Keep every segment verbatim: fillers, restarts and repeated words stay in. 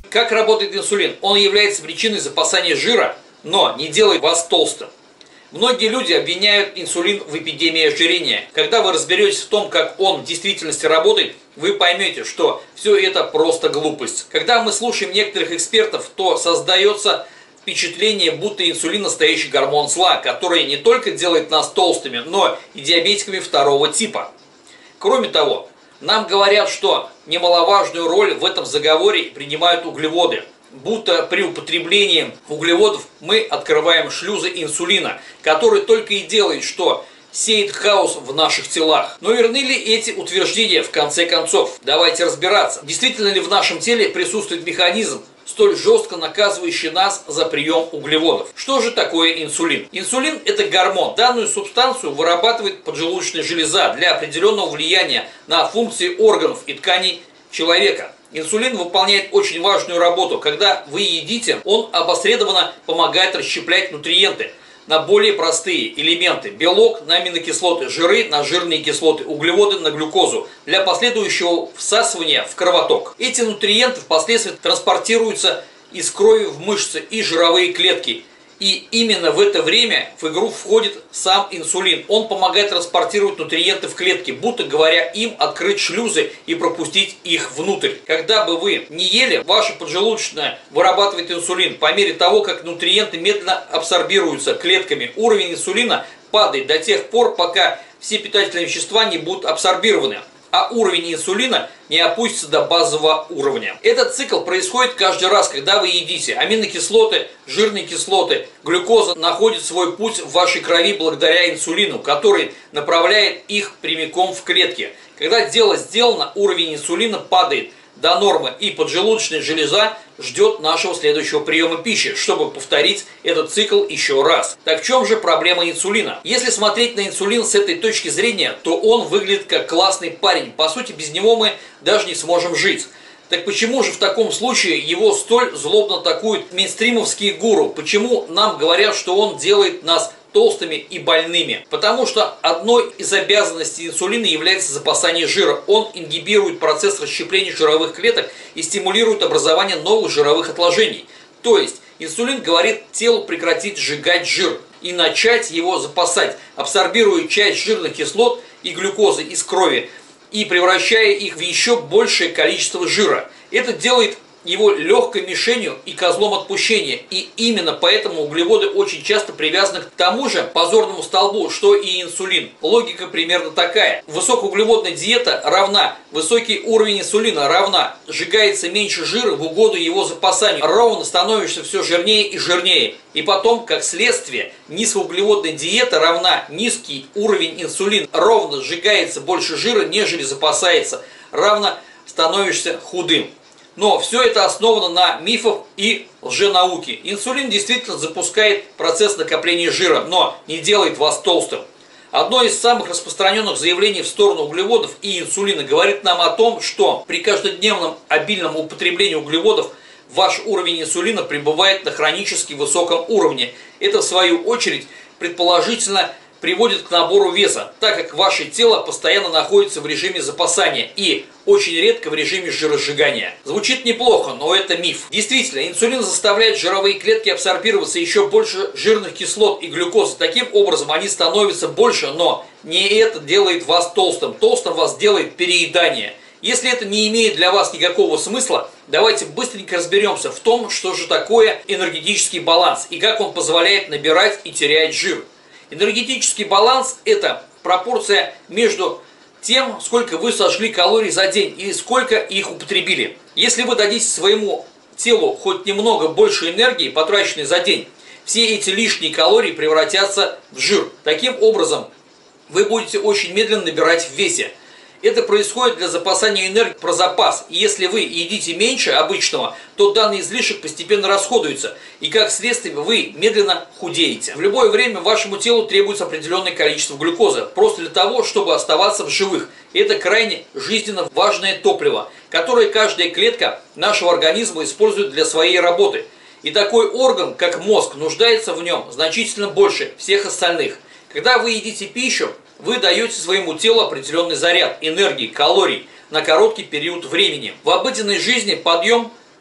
Как работает инсулин? Он является причиной запасания жира, но не делает вас толстым. Многие люди обвиняют инсулин в эпидемии ожирения. Когда вы разберетесь в том, как он в действительности работает, вы поймете, что все это просто глупость. Когда мы слушаем некоторых экспертов, то создается впечатление, будто инсулин настоящий гормон зла, который не только делает нас толстыми, но и диабетиками второго типа. Кроме того, нам говорят, что немаловажную роль в этом заговоре принимают углеводы. Будто при употреблении углеводов мы открываем шлюзы инсулина, который только и делает, что сеет хаос в наших телах. Но верны ли эти утверждения в конце концов? Давайте разбираться. Действительно ли в нашем теле присутствует механизм, столь жестко наказывающий нас за прием углеводов? Что же такое инсулин? Инсулин – это гормон. Данную субстанцию вырабатывает поджелудочная железа для определенного влияния на функции органов и тканей человека. Инсулин выполняет очень важную работу. Когда вы едите, он опосредованно помогает расщеплять нутриенты на более простые элементы. Белок на аминокислоты, жиры на жирные кислоты, углеводы на глюкозу для последующего всасывания в кровоток. Эти нутриенты впоследствии транспортируются из крови в мышцы и жировые клетки. И именно в это время в игру входит сам инсулин. Он помогает транспортировать нутриенты в клетки, будто говоря им открыть шлюзы и пропустить их внутрь. Когда бы вы не ели, ваша поджелудочная вырабатывает инсулин. По мере того, как нутриенты медленно абсорбируются клетками, уровень инсулина падает до тех пор, пока все питательные вещества не будут абсорбированы, а уровень инсулина не опустится до базового уровня. Этот цикл происходит каждый раз, когда вы едите. Аминокислоты, жирные кислоты, глюкоза находят свой путь в вашей крови благодаря инсулину, который направляет их прямиком в клетки. Когда дело сделано, уровень инсулина падает до нормы, и поджелудочная железа ждет нашего следующего приема пищи, чтобы повторить этот цикл еще раз. Так в чем же проблема инсулина? Если смотреть на инсулин с этой точки зрения, то он выглядит как классный парень. По сути, без него мы даже не сможем жить. Так почему же в таком случае его столь злобно атакуют мейнстримовские гуру? Почему нам говорят, что он делает нас толстыми и больными? Потому что одной из обязанностей инсулина является запасание жира. Он ингибирует процесс расщепления жировых клеток и стимулирует образование новых жировых отложений. То есть инсулин говорит телу прекратить сжигать жир и начать его запасать, абсорбируя часть жирных кислот и глюкозы из крови и превращая их в еще большее количество жира. Это делает его легкой мишенью и козлом отпущения. И именно поэтому углеводы очень часто привязаны к тому же позорному столбу, что и инсулин. Логика примерно такая. Высокоуглеводная диета равна высокий уровень инсулина, равна сжигается меньше жира в угоду его запасанию. Ровно становишься все жирнее и жирнее. И потом, как следствие, низкоуглеводная диета равна низкий уровень инсулина. Ровно сжигается больше жира, нежели запасается. Равно становишься худым. Но все это основано на мифах и лженауке. Инсулин действительно запускает процесс накопления жира, но не делает вас толстым. Одно из самых распространенных заявлений в сторону углеводов и инсулина говорит нам о том, что при каждодневном обильном употреблении углеводов ваш уровень инсулина пребывает на хронически высоком уровне. Это, в свою очередь, предположительно приводит к набору веса, так как ваше тело постоянно находится в режиме запасания и очень редко в режиме жиросжигания. Звучит неплохо, но это миф. Действительно, инсулин заставляет жировые клетки абсорбироваться еще больше жирных кислот и глюкозы. Таким образом, они становятся больше, но не это делает вас толстым. Толстым вас делает переедание. Если это не имеет для вас никакого смысла, давайте быстренько разберемся в том, что же такое энергетический баланс и как он позволяет набирать и терять жир. Энергетический баланс – это пропорция между тем, сколько вы сожгли калорий за день и сколько их употребили. Если вы дадите своему телу хоть немного больше энергии, потраченной за день, все эти лишние калории превратятся в жир. Таким образом, вы будете очень медленно набирать в весе. Это происходит для запасания энергии про запас. И если вы едите меньше обычного, то данный излишек постепенно расходуется. И как следствие вы медленно худеете. В любое время вашему телу требуется определенное количество глюкозы. Просто для того, чтобы оставаться в живых. Это крайне жизненно важное топливо, которое каждая клетка нашего организма использует для своей работы. И такой орган, как мозг, нуждается в нем значительно больше всех остальных. Когда вы едите пищу, вы даете своему телу определенный заряд энергии, калорий на короткий период времени. В обыденной жизни подъем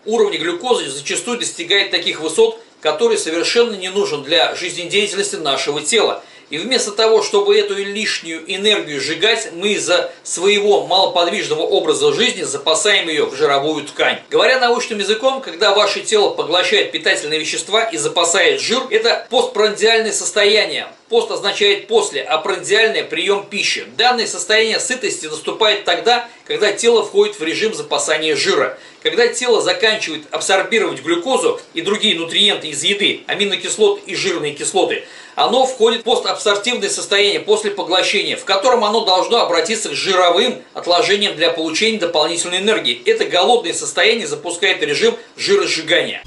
уровень глюкозы зачастую достигает таких высот, которые совершенно не нужен для жизнедеятельности нашего тела. И вместо того, чтобы эту лишнюю энергию сжигать, мы из-за своего малоподвижного образа жизни запасаем ее в жировую ткань. Говоря научным языком, когда ваше тело поглощает питательные вещества и запасает жир, это постпрандиальное состояние. Пост означает после, а прандиальное – прием пищи. Данное состояние сытости наступает тогда, когда тело входит в режим запасания жира. Когда тело заканчивает абсорбировать глюкозу и другие нутриенты из еды, аминокислоты и жирные кислоты, оно входит в постабсортивное состояние после поглощения, в котором оно должно обратиться к жировым отложениям для получения дополнительной энергии. Это голодное состояние запускает режим жиросжигания.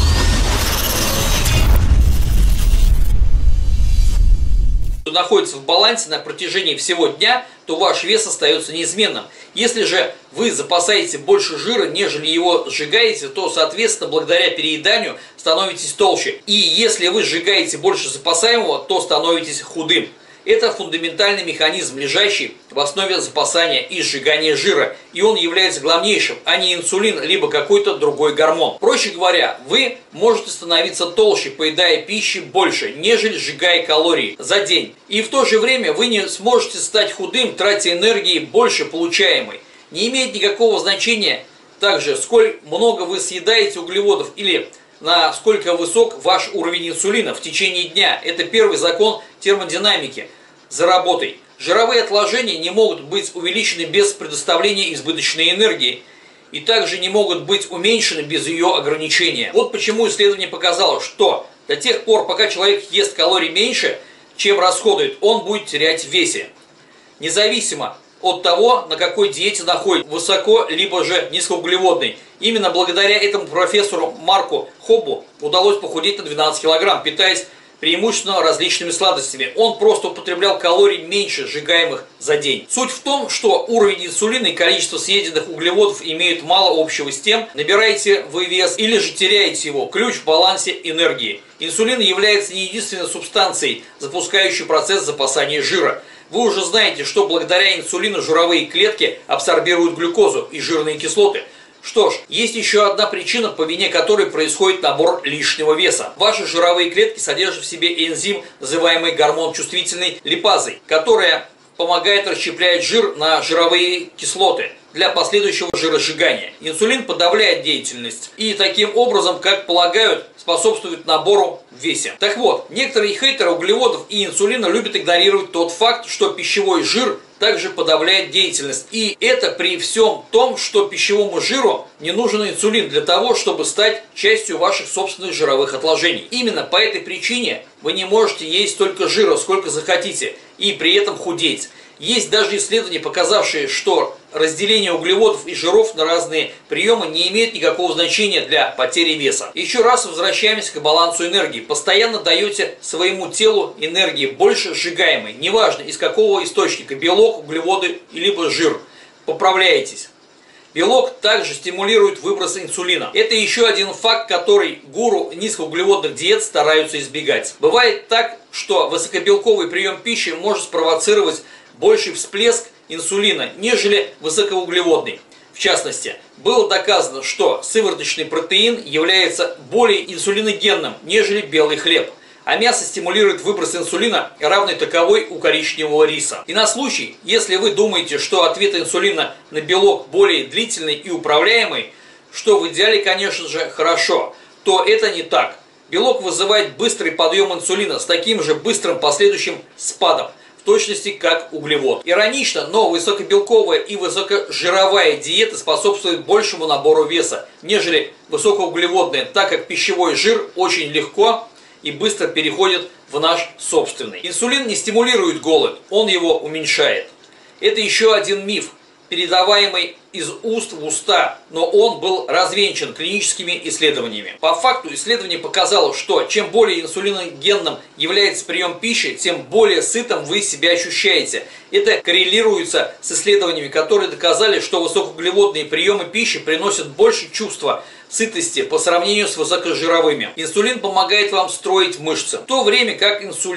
Находится в балансе на протяжении всего дня, то ваш вес остается неизменным. Если же вы запасаете больше жира, нежели его сжигаете, то, соответственно, благодаря перееданию становитесь толще. И если вы сжигаете больше запасаемого, то становитесь худым. Это фундаментальный механизм, лежащий в основе запасания и сжигания жира, и он является главнейшим, а не инсулин, либо какой-то другой гормон. Проще говоря, вы можете становиться толще, поедая пищи больше, нежели сжигая калории за день. И в то же время вы не сможете стать худым, тратя энергии больше получаемой. Не имеет никакого значения также, сколь много вы съедаете углеводов или насколько высок ваш уровень инсулина в течение дня. Это первый закон термодинамики. За работой. Жировые отложения не могут быть увеличены без предоставления избыточной энергии. И также не могут быть уменьшены без ее ограничения. Вот почему исследование показало, что до тех пор, пока человек ест калорий меньше, чем расходует, он будет терять в весе. Независимо от того, на какой диете находится, высоко либо же низкоуглеводной. Именно благодаря этому профессору Марку Хоббу удалось похудеть на двенадцать килограмм, питаясь преимущественно различными сладостями. Он просто употреблял калорий меньше сжигаемых за день. Суть в том, что уровень инсулина и количество съеденных углеводов имеют мало общего с тем, набираете вы вес или же теряете его. Ключ в балансе энергии. Инсулин является не единственной субстанцией, запускающей процесс запасания жира. Вы уже знаете, что благодаря инсулину жировые клетки абсорбируют глюкозу и жирные кислоты. Что ж, есть еще одна причина, по вине которой происходит набор лишнего веса. Ваши жировые клетки содержат в себе энзим, называемый гормон чувствительной липазой, которая помогает расщеплять жир на жировые кислоты для последующего жиросжигания. Инсулин подавляет деятельность и таким образом, как полагают, способствует набору в весе. Так вот, некоторые хейтеры углеводов и инсулина любят игнорировать тот факт, что пищевой жир также подавляет деятельность. И это при всем том, что пищевому жиру не нужен инсулин для того, чтобы стать частью ваших собственных жировых отложений. Именно по этой причине вы не можете есть столько жира, сколько захотите, и при этом худеть. Есть даже исследования, показавшие, что разделение углеводов и жиров на разные приемы не имеет никакого значения для потери веса. Еще раз возвращаемся к балансу энергии. Постоянно даете своему телу энергии больше сжигаемой, неважно из какого источника, белок, углеводы, либо жир. Поправляетесь. Белок также стимулирует выброс инсулина. Это еще один факт, который гуру низкоуглеводных диет стараются избегать. Бывает так, что высокобелковый прием пищи может спровоцировать больший всплеск инсулина, нежели высокоуглеводный. В частности, было доказано, что сывороточный протеин является более инсулиногенным, нежели белый хлеб. А мясо стимулирует выброс инсулина, равный таковой у коричневого риса. И на случай, если вы думаете, что ответ инсулина на белок более длительный и управляемый, что в идеале, конечно же, хорошо, то это не так. Белок вызывает быстрый подъем инсулина с таким же быстрым последующим спадом, в точности как углевод. Иронично, но высокобелковая и высокожировая диета способствует большему набору веса, нежели высокоуглеводная, так как пищевой жир очень легко и быстро переходит в наш собственный. Инсулин не стимулирует голод, он его уменьшает. Это еще один миф, передаваемый из уст в уста, но он был развенчан клиническими исследованиями. По факту исследование показало, что чем более инсулиногенным является прием пищи, тем более сытым вы себя ощущаете. Это коррелируется с исследованиями, которые доказали, что высокоуглеводные приемы пищи приносят больше чувства сытости по сравнению с высокожировыми. Инсулин помогает вам строить мышцы, в то время как инсулин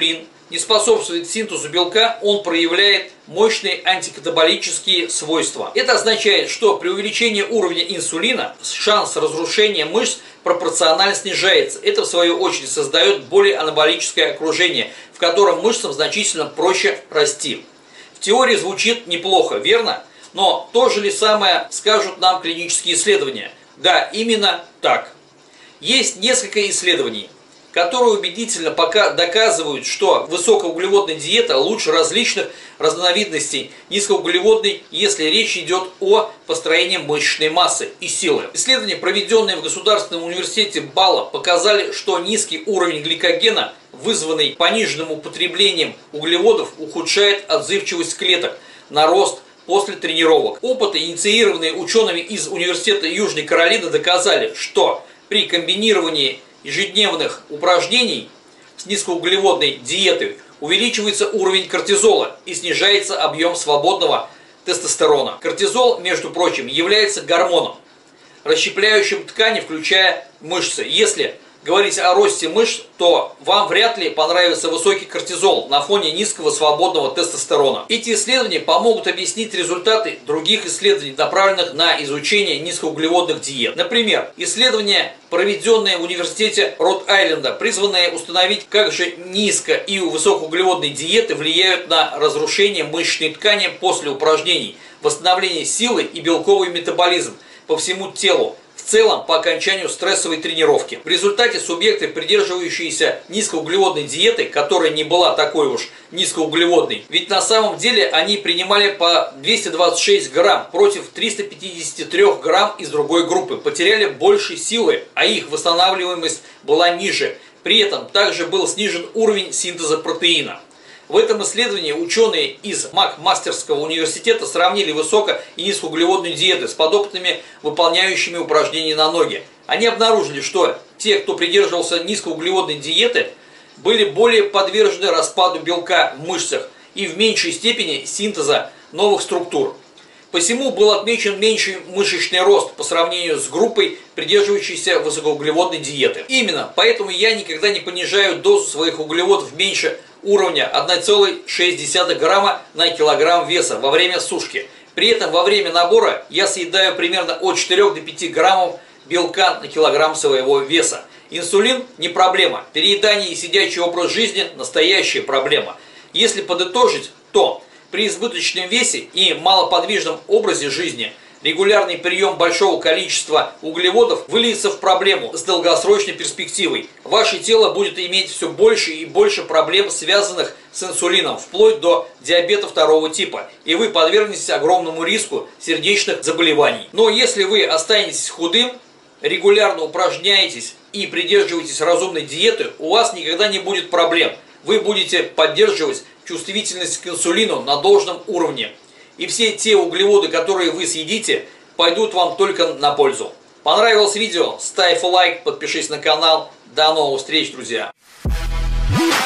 не способствует синтезу белка, он проявляет мощные антикатаболические свойства. Это означает, что при увеличении уровня инсулина шанс разрушения мышц пропорционально снижается. Это, в свою очередь, создает более анаболическое окружение, в котором мышцам значительно проще расти. В теории звучит неплохо, верно? Но то же ли самое скажут нам клинические исследования? Да, именно так. Есть несколько исследований, которые убедительно пока доказывают, что высокоуглеводная диета лучше различных разновидностей низкоуглеводной, если речь идет о построении мышечной массы и силы. Исследования, проведенные в Государственном университете Бала, показали, что низкий уровень гликогена, вызванный пониженным употреблением углеводов, ухудшает отзывчивость клеток на рост после тренировок. Опыты, инициированные учеными из Университета Южной Каролины, доказали, что при комбинировании ежедневных упражнений с низкоуглеводной диетой увеличивается уровень кортизола и снижается объем свободного тестостерона. Кортизол, между прочим, является гормоном, расщепляющим ткани, включая мышцы. Если говорить о росте мышц, то вам вряд ли понравится высокий кортизол на фоне низкого свободного тестостерона. Эти исследования помогут объяснить результаты других исследований, направленных на изучение низкоуглеводных диет. Например, исследования, проведенные в университете Род-Айленда, призванные установить, как же низко- и высокоуглеводные диеты влияют на разрушение мышечной ткани после упражнений, восстановление силы и белковый метаболизм по всему телу, в целом по окончанию стрессовой тренировки. В результате субъекты, придерживающиеся низкоуглеводной диеты, которая не была такой уж низкоуглеводной, ведь на самом деле они принимали по двести двадцать шесть грамм против триста пятидесяти трёх грамм из другой группы, потеряли больше силы, а их восстанавливаемость была ниже. При этом также был снижен уровень синтеза протеина. В этом исследовании ученые из Макмастерского университета сравнили высоко- и низкоуглеводные диеты с подопытными, выполняющими упражнения на ноги. Они обнаружили, что те, кто придерживался низкоуглеводной диеты, были более подвержены распаду белка в мышцах и в меньшей степени синтеза новых структур. Посему был отмечен меньший мышечный рост по сравнению с группой, придерживающейся высокоуглеводной диеты. Именно поэтому я никогда не понижаю дозу своих углеводов меньше уровня одна целая шесть десятых грамма на килограмм веса во время сушки. При этом во время набора я съедаю примерно от четырёх до пяти граммов белка на килограмм своего веса. Инсулин не проблема, переедание и сидячий образ жизни – настоящая проблема. Если подытожить, то при избыточном весе и малоподвижном образе жизни регулярный прием большого количества углеводов выльется в проблему с долгосрочной перспективой. Ваше тело будет иметь все больше и больше проблем, связанных с инсулином, вплоть до диабета второго типа, и вы подвергнетесь огромному риску сердечных заболеваний. Но если вы останетесь худым, регулярно упражняетесь и придерживаетесь разумной диеты, у вас никогда не будет проблем. Вы будете поддерживать чувствительность к инсулину на должном уровне. И все те углеводы, которые вы съедите, пойдут вам только на пользу. Понравилось видео? Ставь лайк, подпишись на канал. До новых встреч, друзья!